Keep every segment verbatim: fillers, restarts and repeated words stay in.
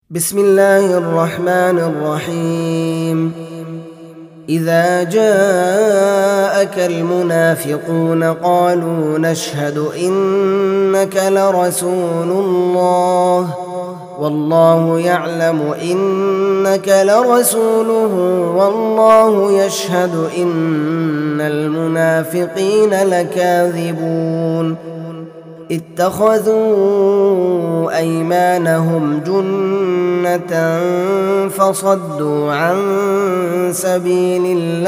بسم الله الرحمن الرحيم. إذا جاءك المنافقون قالوا نشهد إنك لرسول الله والله يعلم إنك لرسوله والله يشهد إن المنافقين لكاذبون اتخذوا أيمانهم جنة فصدوا عن سبيل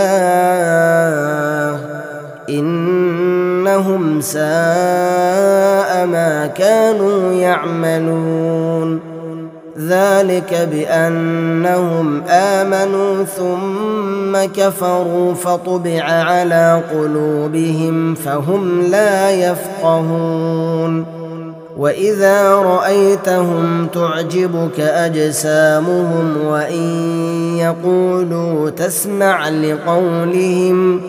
الله إنهم ساء ما كانوا يعملون ذلك بأنهم آمنوا ثم كفروا فطبع على قلوبهم فهم لا يفقهون وإذا رأيتهم تعجبك أجسامهم وإن يقولوا تسمع لقولهم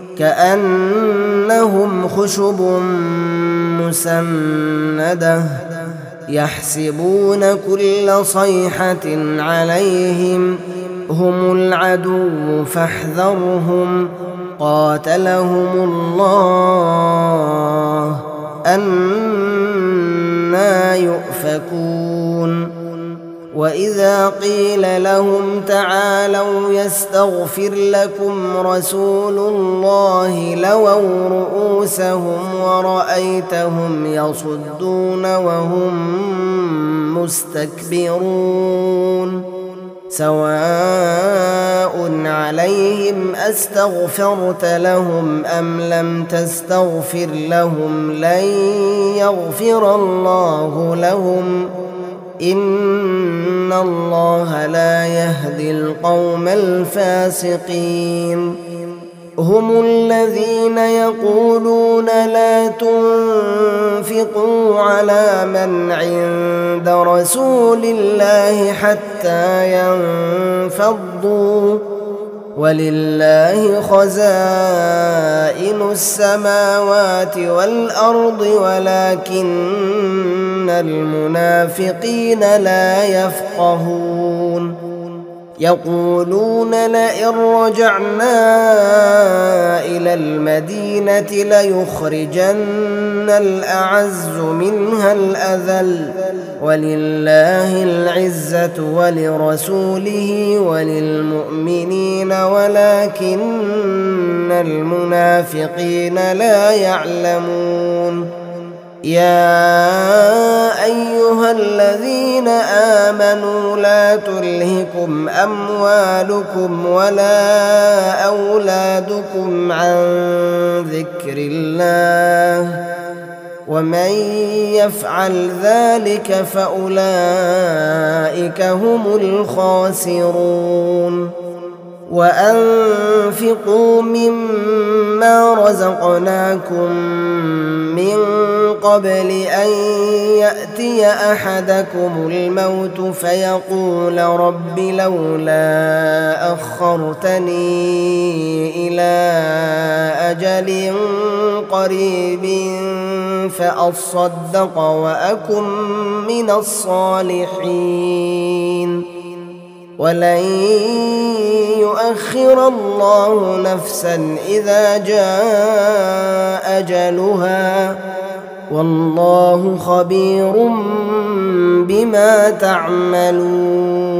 كأنهم خشب مسندة يحسبون كل صيحة عليهم هم العدو فاحذرهم قاتلهم الله أنى يؤفكون وإذا قيل لهم تعالوا يستغفر لكم رسول الله لووا رؤوسهم ورأيتهم يصدون وهم مستكبرون سواء عليهم أستغفرت لهم أم لم تستغفر لهم لن يغفر الله لهم إن الله لا يهدي القوم الفاسقين هم الذين يقولون لا تنفقوا على من عند رسول الله حتى ينفضوا ولله خزائن السماوات والأرض ولكن المنافقين لا يفقهون يقولون لئن رجعنا إلى المدينة ليخرجن الأعز منها الأذل ولله العزة ولرسوله وللمؤمنين ولكن المنافقين لا يعلمون يا أيها الذين آمنوا لا تلهكم أموالكم ولا أولادكم عن ذكر الله ومن يفعل ذلك فأولئك هم الخاسرون وأنفقوا مما رزقناكم من قبل أن يأتي أحدكم الموت فيقول رب لولا أخرتني إلى أجل قريب فأصدق وأكن من الصالحين ولن يؤخر الله نفسا إذا جاء أجلها والله خبير بما تعملون.